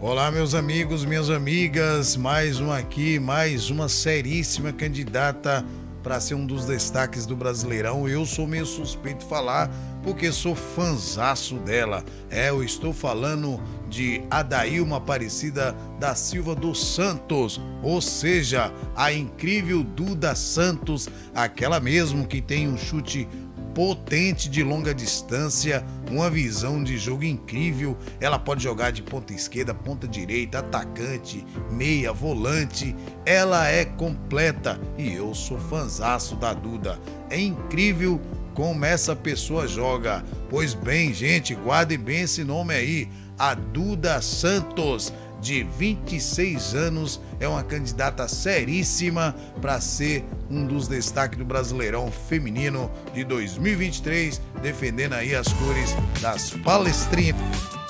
Olá, meus amigos, minhas amigas, mais uma aqui, mais uma seríssima candidata para ser um dos destaques do Brasileirão. Eu sou meio suspeito de falar porque sou fanzaço dela. Eu estou falando de Adailma Aparecida da Silva dos Santos, ou seja, a incrível Duda Santos, aquela mesmo que tem um chute potente de longa distância, uma visão de jogo incrível. Ela pode jogar de ponta esquerda, ponta direita, atacante, meia, volante. Ela é completa e eu sou fanzaço da Duda. É incrível como essa pessoa joga. Pois bem, gente, guardem bem esse nome aí, a Duda Santos, de 26 anos, é uma candidata seríssima para ser um dos destaques do Brasileirão Feminino de 2023, defendendo aí as cores das palestrinas.